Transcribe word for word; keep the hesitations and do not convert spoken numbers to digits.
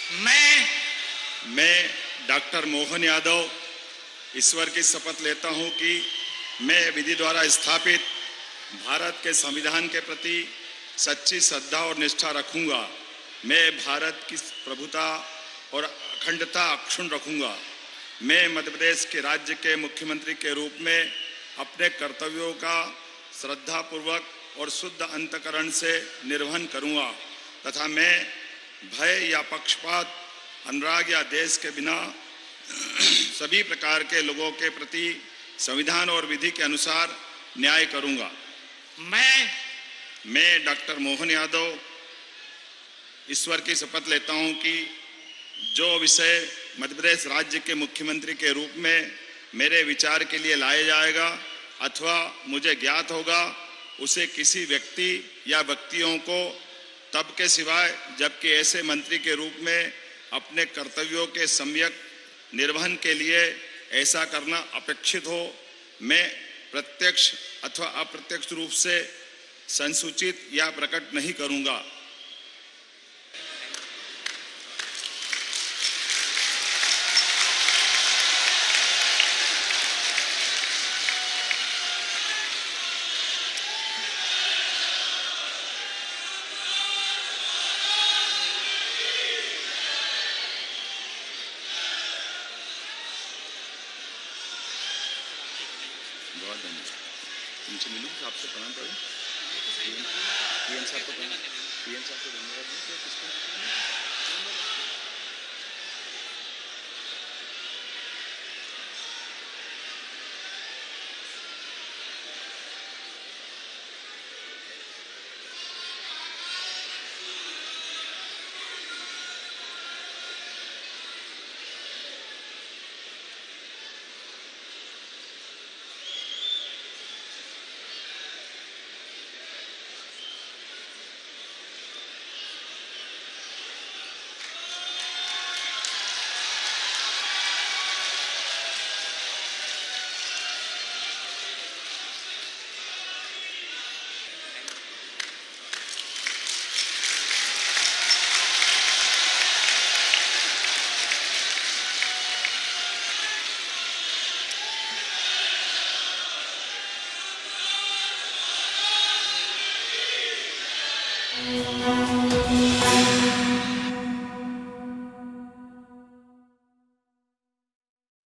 मैं मैं डॉक्टर मोहन यादव ईश्वर की शपथ लेता हूं कि मैं विधि द्वारा स्थापित भारत के संविधान के प्रति सच्ची श्रद्धा और निष्ठा रखूंगा। मैं भारत की प्रभुता और अखंडता अक्षुण्ण रखूंगा। मैं मध्य प्रदेश के राज्य के मुख्यमंत्री के रूप में अपने कर्तव्यों का श्रद्धापूर्वक और शुद्ध अंतःकरण से निर्वहन करूंगा तथा मैं भय या पक्षपात, अनुराग या देश के बिना सभी प्रकार के लोगों के प्रति संविधान और विधि के अनुसार न्याय करूंगा। मैं मैं डॉक्टर मोहन यादव ईश्वर की शपथ लेता हूं कि जो विषय मध्य प्रदेश राज्य के मुख्यमंत्री के रूप में मेरे विचार के लिए लाया जाएगा अथवा मुझे ज्ञात होगा, उसे किसी व्यक्ति या व्यक्तियों को तब के सिवाय जबकि ऐसे मंत्री के रूप में अपने कर्तव्यों के सम्यक निर्वहन के लिए ऐसा करना अपेक्षित हो, मैं प्रत्यक्ष अथवा अप्रत्यक्ष रूप से संसूचित या प्रकट नहीं करूंगा। बहुत धन्यवाद। तुमसे मिलूँ, आपसे प्रणाम करूँ। पीएन साहब को पीएन साहब को धन्यवाद दूँ। किसको Thank you.